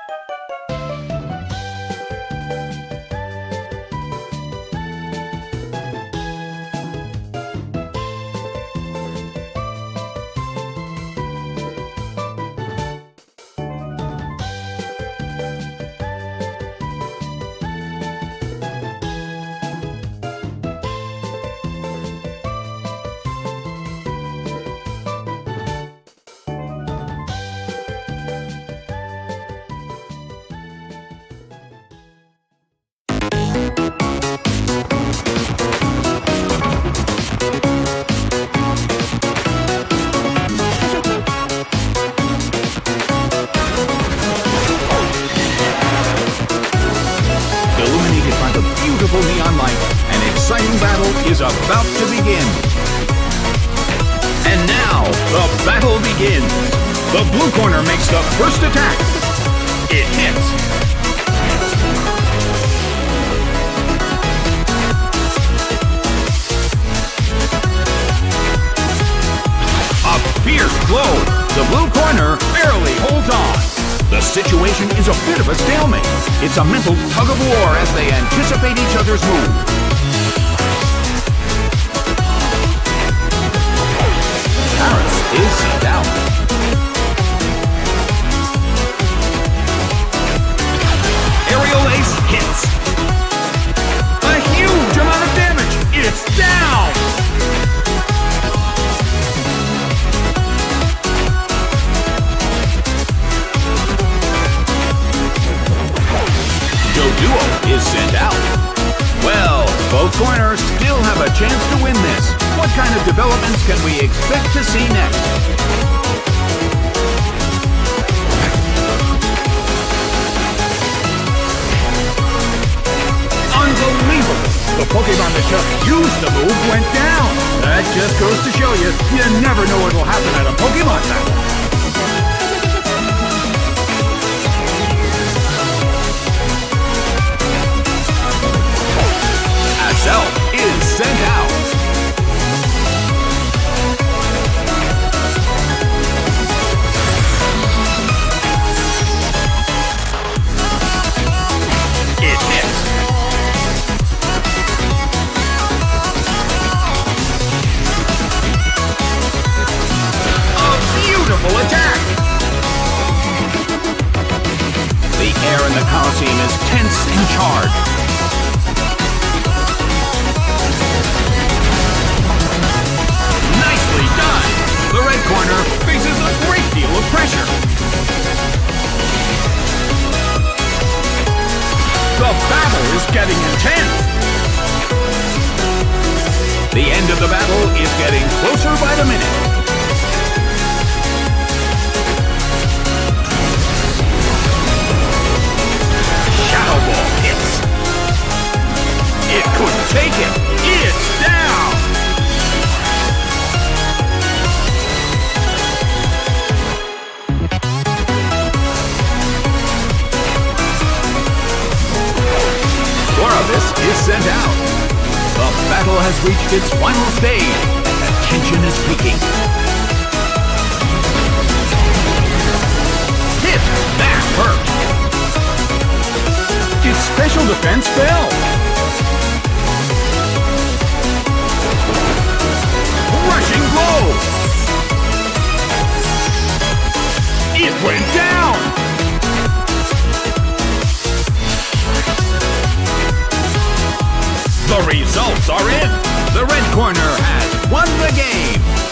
Neon light, an exciting battle is about to begin. And now, the battle begins. The blue corner makes the first attack. It hits. A fierce blow. The blue corner barely holds on. The situation is a bit of a stalemate. It's a mental tug-of-war as they anticipate each other's move. Paris is sent out. Aerial ace hits. A huge amount of damage. It's down. Duo is sent out. Well, both corners still have a chance to win this. What kind of developments can we expect to see next? Unbelievable! The Pokemon that just used the move went down. That just goes to show you, you never know what will happen at a Pokemon battle. Self is sent out. It hits. A beautiful attack. The air in the Colosseum is tense and charged. The red corner faces a great deal of pressure. The battle is getting intense. The end of the battle is getting closer by the minute. Shadow Ball hits. It couldn't take it. It's down. This is sent out. The battle has reached its final stage, and the tension is peaking. Hit! That hurt! Its special defense fell. Rushing blow! It went down! The results are in! The red corner has won the game!